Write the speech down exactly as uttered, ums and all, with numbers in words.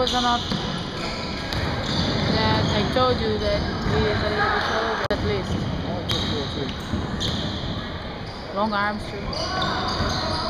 because I'm not. Yeah, I told you that he is a little bit older at least. I just want to. Long arms too.